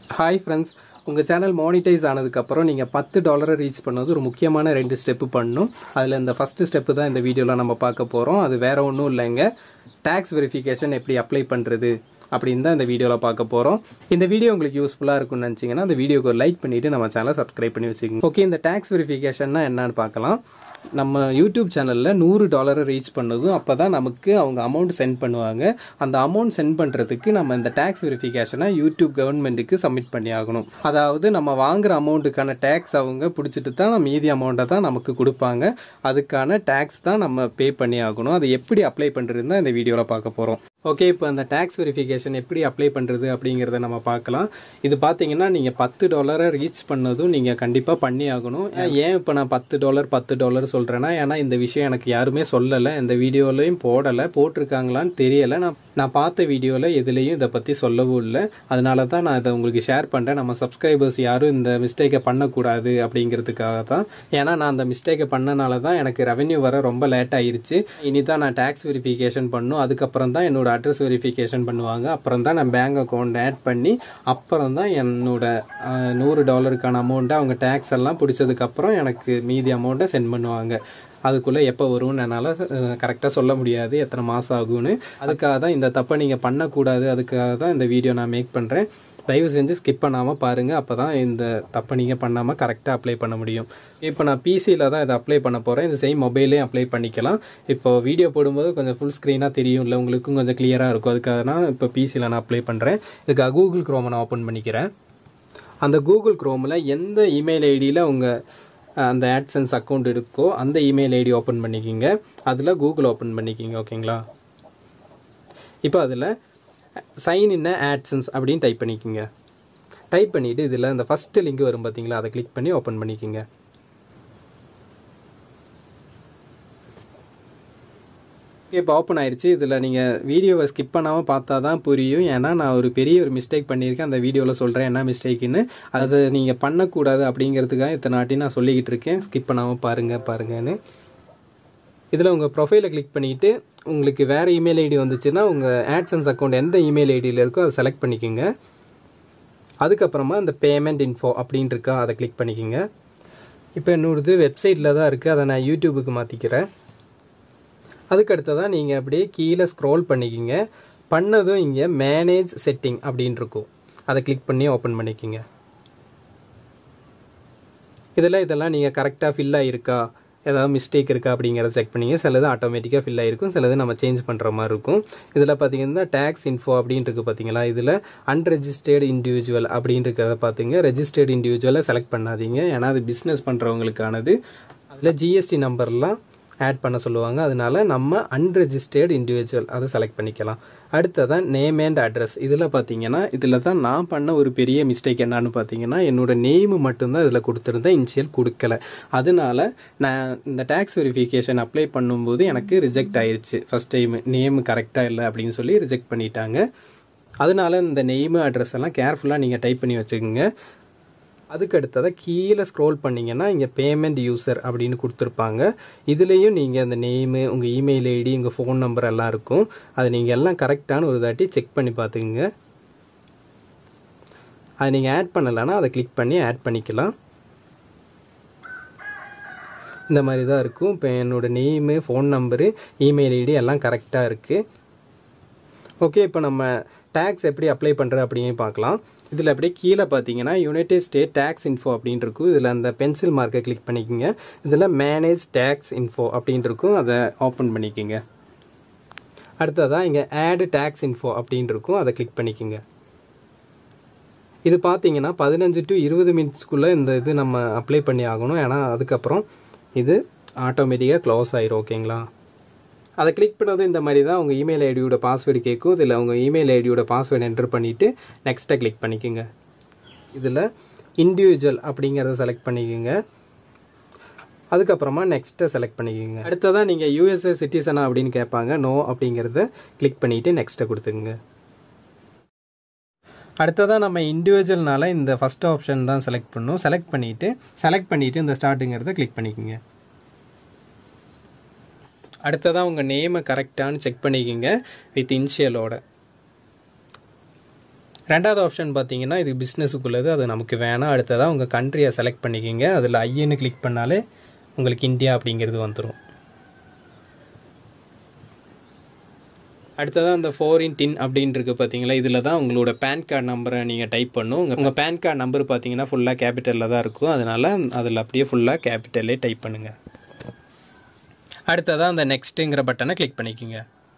Hi friends, உங்கள் channel monetize ஆனதுக்கப்புறம் நீங்கள் $10 ரீச் பண்ணது ஒரு முக்கியமான 2 ஸ்டெப்பு பண்ணணும். அதில் இந்த ஃபஸ்ட்டு ஸ்டெப்பு தான் இந்த வீடியோவில் நம்ம பார்க்க போகிறோம். அது வேறு ஒன்றும் இல்லைங்க, டேக்ஸ் வெரிஃபிகேஷன் எப்படி அப்ளை பண்ணுறது அப்படின்னு தான் இந்த வீடியோவில் பார்க்க போகிறோம். இந்த வீடியோ உங்களுக்கு யூஸ்ஃபுல்லாக இருக்கும்னு நினச்சிங்கன்னா அந்த வீடியோக்கு ஒரு லைக் பண்ணிவிட்டு நம்ம சேனலை சப்ஸ்கிரைப் பண்ணி வச்சுக்கோங்க. ஓகே, இந்த டேக்ஸ் வெரிஃபிகேஷன்னா என்னன்னு பார்க்கலாம். நம்ம யூடியூப் சேனலில் $100 ரீச் பண்ணதும் அப்போ தான் நமக்கு அவங்க அமௌண்ட் சென்ட் பண்ணுவாங்க. அந்த அமௌண்ட் சென்ட் பண்ணுறதுக்கு நம்ம இந்த டேக்ஸ் வெரிஃபிகேஷனை யூடியூப் கவர்மெண்ட்டுக்கு சப்மிட் பண்ணி ஆகணும். அதாவது நம்ம வாங்குகிற அமௌண்ட்டுக்கான டேக்ஸ் அவங்க பிடிச்சிட்டு தான் மீதி அமௌண்ட்டை தான் நமக்கு கொடுப்பாங்க. அதுக்கான டேக்ஸ் தான் நம்ம பே பண்ணி ஆகணும். அதை எப்படி அப்ளை பண்ணுறதுன்னு தான் இந்த வீடியோவில் பார்க்க போகிறோம். ஓகே, இப்போ அந்த டேக்ஸ் வெரிஃபிகேஷன் எப்படி அப்ளை பண்ணுறது அப்படிங்கிறத நம்ம பார்க்கலாம். இது பார்த்தீங்கன்னா நீங்கள் $10 ரீச் பண்ணதும் நீங்கள் கண்டிப்பாக பண்ணி ஆகணும். ஏன் இப்போ நான் $10 சொல்கிறேன்னா, ஏன்னா இந்த விஷயம் எனக்கு யாருமே சொல்லலை, இந்த வீடியோலையும் போட்டிருக்காங்களான்னு தெரியலை. நான் பார்த்த வீடியோவில் எதுலேயும் இதை பற்றி சொல்லவும் இல்லை. அதனால தான் நான் இதை உங்களுக்கு ஷேர் பண்ணுறேன். நம்ம சப்ஸ்கிரைபர்ஸ் யாரும் இந்த மிஸ்டேக்கை பண்ணக்கூடாது அப்படிங்கிறதுக்காக தான். ஏன்னா நான் அந்த மிஸ்டேக்கை பண்ணனால தான் எனக்கு ரெவென்யூ வர ரொம்ப லேட் ஆகிருச்சு. இனி தான் நான் டேக்ஸ் வெரிஃபிகேஷன் பண்ணணும். அதுக்கப்புறம் தான் என்னோட அட்ரஸ் வெரிஃபிகேஷன் பண்ணுவாங்க. அப்புறம் தான் நான் பேங்க் அக்கௌண்ட் ஆட் பண்ணி அப்புறம் தான் என்னோட $100 அமௌண்ட்டை அவங்க டேக்ஸ் எல்லாம் பிடிச்சதுக்கப்புறம் எனக்கு மீதி அமௌண்ட்டை சென்ட் பண்ணுவாங்க. அதுக்குள்ளே எப்போ வரும்னு என்னால் கரெக்டாக சொல்ல முடியாது, எத்தனை மாதம் ஆகும்னு. அதுக்காக தான் இந்த தப்பை நீங்கள் பண்ணக்கூடாது. அதுக்காக தான் இந்த வீடியோ நான் மேக் பண்ணுறேன். தயவு செஞ்சு ஸ்கிப் பண்ணாமல் பாருங்கள். அப்போ தான் இந்த தப்பை நீங்கள் பண்ணாமல் கரெக்டாக அப்ளை பண்ண முடியும். இப்போ நான் பிசியில் தான் இதை அப்ளை பண்ண போகிறேன். இது சேம் மொபைல்லேயும் அப்ளை பண்ணிக்கலாம். இப்போ வீடியோ போடும்போது கொஞ்சம் ஃபுல் ஸ்க்ரீனாக தெரியும் இல்லை, உங்களுக்கும் கொஞ்சம் கிளியராக இருக்கும். அதுக்காக நான் இப்போ பிசியில் நான் அப்ளை பண்ணுறேன். இதுக்காக கூகுள் க்ரோமை நான் ஓப்பன் பண்ணிக்கிறேன். அந்த கூகுள் க்ரோமில் எந்த இமெயில் ஐடியில் உங்கள் அந்த ஆட்சன்ஸ் அக்கௌண்ட் இருக்கோ அந்த இமெயில் ஐடி ஓப்பன் பண்ணிக்கிங்க. அதில் கூகுள் ஓப்பன் பண்ணிக்கிங்க. ஓகேங்களா, இப்போ அதில் சைன் இன் ஆட்சன்ஸ் அப்படின்னு டைப் பண்ணிக்கிங்க. டைப் பண்ணிவிட்டு இதில் இந்த ஃபஸ்ட்டு லிங்க் வரும் பார்த்தீங்களா, அதை கிளிக் பண்ணி ஓப்பன் பண்ணிக்கிங்க. இப்போ ஓப்பன் ஆயிடுச்சு. இதில் நீங்கள் வீடியோவை ஸ்கிப் பண்ணாமல் பார்த்தா தான் புரியும். ஏன்னா நான் ஒரு பெரிய மிஸ்டேக் பண்ணியிருக்கேன். அந்த வீடியோவில் சொல்கிறேன் என்ன மிஸ்டேக்குன்னு. அதை நீங்கள் பண்ணக்கூடாது அப்படிங்கிறதுக்காக இத்தனை நாட்டி நான் சொல்லிக்கிட்டு இருக்கேன். ஸ்கிப் பண்ணாமல் பாருங்கன்னு. இதில் உங்கள் ப்ரொஃபைலை கிளிக் பண்ணிவிட்டு உங்களுக்கு வேறு இமெயில் ஐடி வந்துச்சுன்னா உங்கள் ஆட்சன்ஸ் அக்கௌண்ட் எந்த இமெயில் ஐடியில் இருக்கோ அதை செலக்ட் பண்ணிக்கோங்க. அதுக்கப்புறமா இந்த பேமெண்ட் இன்ஃபோ அப்படின்னு இருக்கா, அதை கிளிக் பண்ணிக்கோங்க. இப்போ என்னோடது வெப்சைட்டில் தான் இருக்குது, அதை நான் யூடியூபுக்கு மாற்றிக்கிறேன். அதுக்கடுத்ததான் நீங்கள் அப்படியே கீழே ஸ்க்ரோல் பண்ணிக்கிங்க. பண்ணதும் இங்கே மேனேஜ் செட்டிங் அப்படின்னு இருக்கும், அதை கிளிக் பண்ணி ஓப்பன் பண்ணிக்கிங்க. இதெல்லாம் நீங்கள் கரெக்டாக ஃபில் ஆகிருக்கா, ஏதாவது மிஸ்டேக் இருக்கா அப்படிங்கிறத செக் பண்ணிங்க. சிலது ஆட்டோமேட்டிக்காக ஃபில் ஆகிருக்கும், சிலது நம்ம சேஞ்ச் பண்ணுற மாதிரி இருக்கும். இதில் பார்த்தீங்கன்னா டேக்ஸ் இன்ஃபோ அப்படின்னு இருக்குது பார்த்தீங்களா, இதில் அன்ரெஜிஸ்டர்டு இண்டிவிஜுவல் அப்படின்னு இருக்கிறத பார்த்துங்க. ரெஜிஸ்டர்டு இண்டிவிஜுவலை செலக்ட் பண்ணாதீங்க, ஏன்னா அது பிஸ்னஸ் பண்ணுறவங்களுக்கானது. அதில் ஜிஎஸ்டி நம்பர்லாம் ஆட் பண்ண சொல்லுவாங்க. அதனால நம்ம அன்ரெஜிஸ்டர்டு இண்டிவிஜுவல் அதை செலக்ட் பண்ணிக்கலாம். அடுத்ததான் நேம் அண்ட் அட்ரஸ். இதில் பார்த்தீங்கன்னா இதில் தான் நான் பண்ண ஒரு பெரிய மிஸ்டேக் என்னன்னு பார்த்தீங்கன்னா, என்னோடய நேமு மட்டும்தான் இதில் கொடுத்துருந்தேன், இனிஷியல் கொடுக்கல. அதனால நான் இந்த டேக்ஸ் வெரிஃபிகேஷன் அப்ளை பண்ணும்போது எனக்கு ரிஜெக்ட் ஆயிடுச்சு. ஃபஸ்ட் டைம் நேம் கரெக்டாக இல்லை அப்படின்னு சொல்லி ரிஜெக்ட் பண்ணிட்டாங்க. அதனால இந்த நேமு அட்ரஸ் எல்லாம் கேர்ஃபுல்லாக நீங்கள் டைப் பண்ணி வச்சுக்கோங்க. அதுக்கடுத்ததை கீழே ஸ்க்ரோல் பண்ணிங்கன்னா இங்கே பேமெண்ட் யூசர் அப்படின்னு கொடுத்துருப்பாங்க. இதுலேயும் நீங்கள் அந்த நேமு, உங்கள் இமெயில் ஐடி, உங்கள் ஃபோன் நம்பர் எல்லாம் இருக்கும். அது நீங்கள் எல்லாம் கரெக்டான ஒரு தாட்டி செக் பண்ணி பார்த்துக்குங்க. அதை நீங்கள் ஆட் பண்ணலைன்னா அதை கிளிக் பண்ணி ஆட் பண்ணிக்கலாம். இந்த மாதிரி தான் இருக்கும். இப்போ என்னோடய name, phone number, email ID எல்லாம் கரெக்டாக இருக்குது. ஓகே, இப்போ நம்ம டேக்ஸ் எப்படி அப்ளை பண்ணுறது அப்படின்னு பார்க்கலாம். இதில் அப்படியே கீழே பார்த்தீங்கன்னா யுனைடெட் ஸ்டேட் டேக்ஸ் இன்ஃபோ அப்படின்னு இருக்கும். இதில் அந்த பென்சில் மார்க்கை கிளிக் பண்ணிக்கோங்க. இதில் மேனேஜ் டேக்ஸ் இன்ஃபோ அப்படின்னு இருக்கும், அதை ஓப்பன் பண்ணிக்கோங்க. அடுத்ததான் இங்கே ஆட் டேக்ஸ் இன்ஃபோ அப்படின்னு இருக்கும், அதை கிளிக் பண்ணிக்கோங்க. இது பார்த்தீங்கன்னா 15 to 20 மினிட்ஸ்க்குள்ளே இந்த இது நம்ம அப்ளை பண்ணி ஆகணும். ஏன்னா அதுக்கப்புறம் இது ஆட்டோமேட்டிக்காக க்ளோஸ் ஆயிரும். ஓகேங்களா, அதை கிளிக் பண்ணது இந்த மாதிரி தான் உங்கள் இமெயில் ஐடியோட பாஸ்வேர்டு கேட்கும். இதில் உங்கள் இமெயில் ஐடியோட பாஸ்வேர்டு என்டர் பண்ணிவிட்டு நெக்ஸ்ட்டை கிளிக் பண்ணிக்கோங்க. இதில் இண்டிவிஜுவல் அப்படிங்கிறத செலக்ட் பண்ணிக்கோங்க. அதுக்கப்புறமா நெக்ஸ்ட்டை செலக்ட் பண்ணிக்கோங்க. அடுத்ததான் நீங்கள் யூஎஸ்ஏ சிட்டிசனா அப்படின்னு கேட்பாங்க. நோ அப்படிங்கிறத கிளிக் பண்ணிவிட்டு நெக்ஸ்ட்டை கொடுத்துக்குங்க. அடுத்ததான் நம்ம இண்டிவிஜுவல்னால இந்த ஃபஸ்ட் ஆப்ஷன் தான் செலக்ட் பண்ணணும். செலக்ட் பண்ணிவிட்டு இந்த ஸ்டார்ட்டுங்கிறத கிளிக் பண்ணிக்கோங்க. அடுத்ததான் உங்கள் நேமை கரெக்டானு செக் பண்ணிக்கோங்க வித் இனிஷியலோட. ரெண்டாவது ஆப்ஷன் பார்த்தீங்கன்னா இது பிஸ்னஸுக்குள்ளது, அது நமக்கு வேணாம். அடுத்ததாக உங்கள் கண்ட்ரியை செலக்ட் பண்ணிக்கிங்க. அதில் ஐஎன்னு கிளிக் பண்ணாலே உங்களுக்கு இந்தியா அப்படிங்கிறது வந்துடும். அடுத்ததாக அந்த 4 அப்படின்னு இருக்குது பார்த்தீங்களா, இதில் தான் உங்களோட பேன் கார்டு நம்பரை நீங்கள் டைப் பண்ணணும். உங்கள் பேன் கார்டு நம்பர் பார்த்தீங்கன்னா ஃபுல்லாக கேபிட்டலில் தான் இருக்கும். அதனால் அதில் அப்படியே ஃபுல்லாக கேபிட்டலே டைப் பண்ணுங்கள். அடுத்ததாக அந்த நெக்ஸ்ட்டுங்கிற பட்டனை கிளிக் பண்ணிக்கோங்க.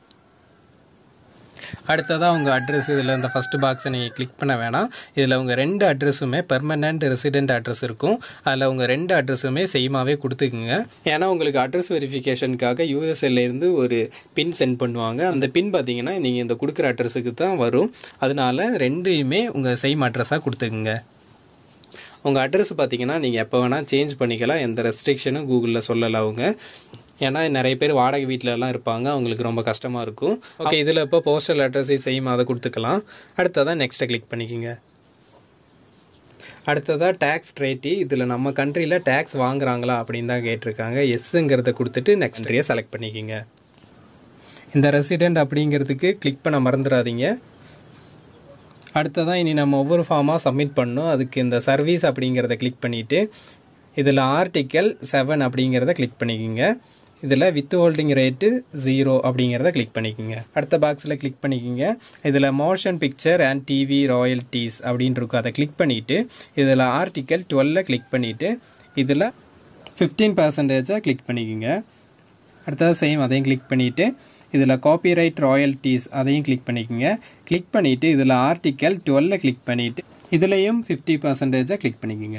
அடுத்ததாக உங்கள் அட்ரஸ் இதில் இந்த ஃபஸ்ட்டு பாக்ஸை நீங்கள் கிளிக் பண்ண வேணாம். இதில் உங்கள் 2 அட்ரஸுமே பெர்மனண்ட் ரெசிடென்ட் அட்ரஸ் இருக்கும். அதில் உங்கள் 2 அட்ரஸுமே சேமாகவே கொடுத்துக்குங்க. ஏன்னா உங்களுக்கு அட்ரஸ் வெரிஃபிகேஷனுக்காக யூஎஸ்ஏலேருந்து ஒரு பின் சென்ட் பண்ணுவாங்க. அந்த பின் பார்த்தீங்கன்னா நீங்கள் இந்த கொடுக்குற அட்ரஸுக்கு தான் வரும். அதனால் 2யுமே உங்கள் சேம் அட்ரஸாக கொடுத்துக்குங்க. உங்கள் அட்ரஸ் பார்த்தீங்கன்னா நீங்கள் எப்போ வேணால் சேஞ்ச் பண்ணிக்கலாம். எந்த ரெஸ்ட்ரிக்ஷனும் கூகுளில் சொல்லலை அவங்க. ஏன்னா நிறைய பேர் வாடகை வீட்டிலலாம் இருப்பாங்க, அவங்களுக்கு ரொம்ப கஷ்டமாக இருக்கும். ஓகே, இதில் இப்போ போஸ்டல் அட்ரஸை சேம் அதை கொடுத்துக்கலாம். அடுத்ததான் நெக்ஸ்ட்டை கிளிக் பண்ணிக்கோங்க. அடுத்ததாக டேக்ஸ் ரேட்டி, இதில் நம்ம கண்ட்ரியில் டேக்ஸ் வாங்குறாங்களா அப்படின்னு தான் கேட்டிருக்காங்க. எஸ்ஸுங்கிறத கொடுத்துட்டு நெக்ஸ்ட் கண்ட்ரியை செலக்ட் பண்ணிக்கோங்க. இந்த ரெசிடெண்ட் அப்படிங்கிறதுக்கு கிளிக் பண்ண மறந்துடாதீங்க. அடுத்ததான் இனி நம்ம ஒவ்வொரு ஃபார்மாக சப்மிட் பண்ணணும். அதுக்கு இந்த சர்வீஸ் அப்படிங்கிறத கிளிக் பண்ணிவிட்டு இதில் ஆர்டிக்கல் 7 அப்படிங்கிறத கிளிக் பண்ணிக்கோங்க. இதில் வித் ஹோல்டிங் ரேட்டு 0 அப்படிங்கிறத கிளிக் பண்ணிக்கோங்க. அடுத்த பாக்ஸில் கிளிக் பண்ணிக்கோங்க. இதில் motion picture and TV royalties அப்படின்னு இருக்கும், அதை கிளிக் பண்ணிவிட்டு இதில் ஆர்டிக்கல் 12 கிளிக் பண்ணிவிட்டு இதில் 15% கிளிக் பண்ணிக்கோங்க. அடுத்தது சேம் அதையும் கிளிக் பண்ணிவிட்டு இதில் காப்பிரைட் ராயல்ட்டிஸ் அதையும் கிளிக் பண்ணிக்கோங்க. கிளிக் பண்ணிவிட்டு இதில் ஆர்டிக்கல் 12 கிளிக் பண்ணிவிட்டு இதுலேயும் 50% கிளிக் பண்ணிக்கோங்க.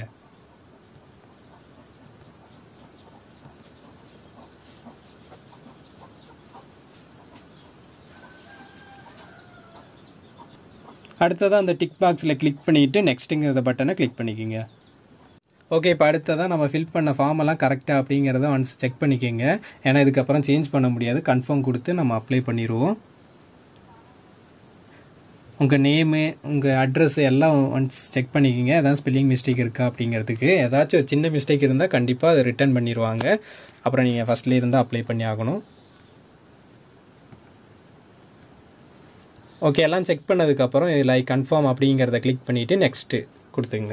அடுத்ததாக அந்த டிக் பாக்ஸில் கிளிக் பண்ணிவிட்டு நெக்ஸ்ட்டுங்கிற பட்டனை கிளிக் பண்ணிக்கோங்க. ஓகே, இப்போ அடுத்ததாக நம்ம ஃபில் பண்ண ஃபார்மெல்லாம் கரெக்டாக அப்படிங்கிறத ஒன்ஸ் செக் பண்ணிக்கோங்க. ஏன்னா இதுக்கப்புறம் சேஞ்ச் பண்ண முடியாது. கன்ஃபார்ம் கொடுத்து நம்ம அப்ளை பண்ணிடுவோம். உங்கள் நேமு, உங்கள் அட்ரஸ் எல்லாம் ஒன்ஸ் செக் பண்ணிக்கோங்க. எதாவது ஸ்பெல்லிங் மிஸ்டேக் இருக்கா அப்படிங்கிறதுக்கு. ஏதாச்சும் ஒரு சின்ன மிஸ்டேக் இருந்தால் கண்டிப்பாக அதை ரிட்டர்ன் பண்ணிடுவாங்க. அப்புறம் நீங்கள் ஃபஸ்ட்லேயே இருந்தால் அப்ளை பண்ணி ஆகணும். ஓகே, எல்லாம் செக் பண்ணதுக்கப்புறம் இதில் ஐ கன்ஃபார்ம் அப்படிங்கிறத கிளிக் பண்ணிவிட்டு நெக்ஸ்ட்டு கொடுத்துங்க.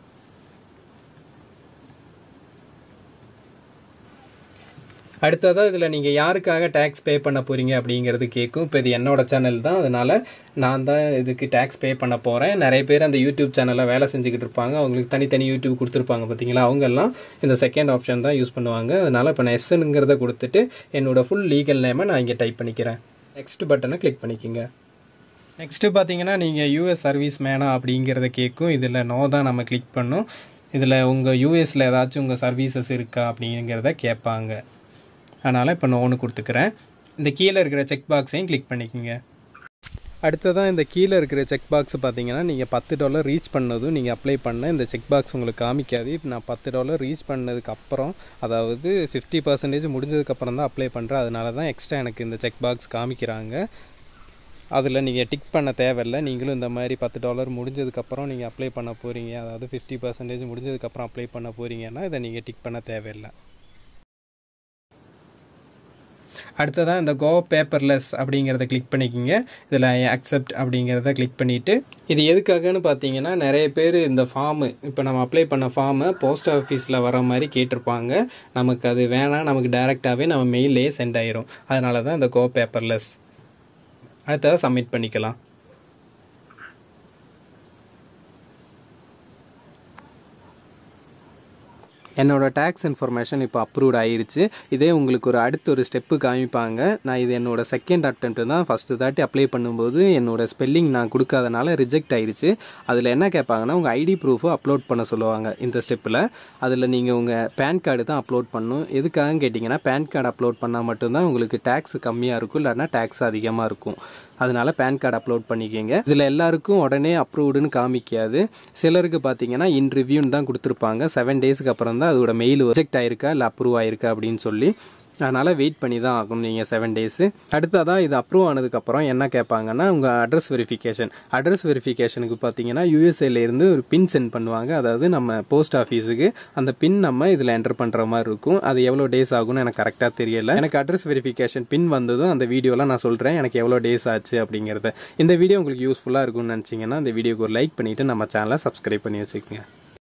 அடுத்ததாக இதில் நீங்கள் யாருக்காக டேக்ஸ் பே பண்ண போகிறீங்க அப்படிங்கிறது கேட்கும். இப்போ இது என்னோடய சேனல் தான், அதனால் நான் தான் இதுக்கு டேக்ஸ் பே பண்ண போகிறேன். நிறைய பேர் அந்த யூடியூப் சேனலில் வேலை செஞ்சுக்கிட்டு இருப்பாங்க, அவங்களுக்கு தனித்தனி யூடியூப் கொடுத்துருப்பாங்க பார்த்தீங்களா, அவங்கெல்லாம் இந்த செகண்ட் ஆப்ஷன் தான் யூஸ் பண்ணுவாங்க. அதனால் இப்போ நான் எஸ்ஸுங்கிறத கொடுத்துட்டு என்னோடய ஃபுல் லீகல் நேமை நான் இங்கே டைப் பண்ணிக்கிறேன். நெக்ஸ்ட் பட்டனை கிளிக் பண்ணிக்கோங்க. நெக்ஸ்ட்டு பார்த்தீங்கன்னா நீங்கள் யூஎஸ் சர்வீஸ் மேனா அப்படிங்கிறத கேட்கும். இதில் நோ தான் நம்ம கிளிக் பண்ணோம். இதில் உங்கள் யூஎஸில் ஏதாச்சும் உங்கள் சர்வீசஸ் இருக்கா அப்படிங்கிறத கேட்பாங்க. அதனால் இப்போ நோன்னு கொடுத்துக்கிறேன். இந்த கீழே இருக்கிற செக் பாக்ஸையும் கிளிக் பண்ணிக்கோங்க. அடுத்ததான் இந்த கீழே இருக்கிற செக் பாக்ஸ் பார்த்தீங்கன்னா நீங்கள் $10 ரீச் பண்ணதும் நீங்கள் அப்ளை பண்ண இந்த செக் பாக்ஸ் உங்களுக்கு காமிக்காது. இப்போ நான் $10 ரீச் பண்ணதுக்கப்புறம், அதாவது 50% முடிஞ்சதுக்கப்புறம் தான் அப்ளை பண்ணுறேன். அதனால தான் எக்ஸ்ட்ரா எனக்கு இந்த செக் பாக்ஸ் காமிக்கிறாங்க. அதில் நீங்கள் டிக் பண்ண தேவையில்லை. நீங்களும் இந்த மாதிரி $10 முடிஞ்சதுக்கப்புறம் நீங்கள் அப்ளை பண்ண போகிறீங்க, அதாவது 50% முடிஞ்சதுக்கப்புறம் அப்ளை பண்ண போகிறீங்கன்னா இதை நீங்கள் டிக் பண்ண தேவையில்லை. அடுத்ததான் இந்த கோ பேப்பர்லெஸ் அப்படிங்கிறத கிளிக் பண்ணிக்கோங்க. இதில் அக்செப்ட் அப்படிங்கிறத கிளிக் பண்ணிவிட்டு இது எதுக்காகன்னு பார்த்தீங்கன்னா நிறைய பேர் இந்த ஃபார்மு, இப்போ நம்ம அப்ளை பண்ண ஃபார்மை போஸ்ட் ஆஃபீஸில் வர மாதிரி கேட்டிருப்பாங்க. நமக்கு அது வேணாம், நமக்கு டைரெக்டாகவே நம்ம மெயிலே சென்ட் ஆயிரும். அதனால தான் இந்த கோ பேப்பர்லெஸ். அடுத்ததாக சப்மிட் பண்ணிக்கலாம். என்னோடய டேக்ஸ் இன்ஃபர்மேஷன் இப்போ அப்ரூவ்ட் ஆகிருச்சு. இதே உங்களுக்கு அடுத்த ஒரு ஸ்டெப்பு காமிப்பாங்க. நான் இது என்னோடய செகண்ட் அட்டெம்ப்ட் தான். ஃபஸ்ட்டு தாட்டி அப்ளை பண்ணும்போது என்னோடய ஸ்பெல்லிங் நான் கொடுக்காதனால ரிஜெக்ட் ஆகிருச்சு. அதில் என்ன கேட்பாங்கன்னா உங்கள் ஐடி ப்ரூஃபை அப்லோட் பண்ண சொல்லுவாங்க இந்த ஸ்டெப்பில். அதில் நீங்கள் உங்கள் பேன் கார்டு தான் அப்லோட் பண்ணணும். எதுக்காக கேட்டிங்கன்னா பேன் கார்டு அப்லோட் பண்ணால் மட்டும்தான் உங்களுக்கு டேக்ஸ் கம்மியாக இருக்கும், இல்லைன்னா டேக்ஸ் அதிகமாக இருக்கும். அதனால் பேன் கார்டு அப்லோட் பண்ணிக்கோங்க. இதில் எல்லாருக்கும் உடனே அப்ரூவ்டுன்னு காமிக்காது. சிலருக்கு பார்த்தீங்கன்னா இன் ரிவ்யூன்னு தான் கொடுத்துருப்பாங்க. 7 டேஸ்க்கு அப்புறம் தான் அதோட மெயில் ரிஜெக்ட் ஆயிருக்கா இல்லை அப்ரூவ் ஆயிருக்கா அப்படின்னு சொல்லி. அதனால் வெயிட் பண்ணி தான் ஆகணும் நீங்கள் 7 டேஸு. அடுத்ததாக இது அப்ரூவ் ஆனதுக்கப்புறம் என்ன கேட்பாங்கன்னா உங்கள் அட்ரஸ் வெரிஃபிகேஷனுக்கு பார்த்தீங்கன்னா யூஎஸ்ஏலேருந்து ஒரு பின் சென்ட் பண்ணுவாங்க. அதாவது நம்ம போஸ்ட் ஆஃபீஸுக்கு அந்த பின் நம்ம இதில் என்டர் பண்ணுற மாதிரி இருக்கும். அது எவ்வளோ டேஸ் ஆகும்னு எனக்கு கரெக்டாக தெரியல. எனக்கு அட்ரஸ் வெரிஃபிகேஷன் பின் வந்ததும் அந்த வீடியோவில் நான் சொல்கிறேன் எனக்கு எவ்வளோ டேஸ் ஆச்சு அப்படிங்கிறத. இந்த வீடியோ உங்களுக்கு யூஸ்ஃபுல்லாக இருக்கும்னு நினச்சிங்கன்னா இந்த வீடியோக்கு ஒரு லைக் பண்ணிவிட்டு நம்ம சேனலை சப்ஸ்கிரைப் பண்ணி வச்சுக்கோங்க.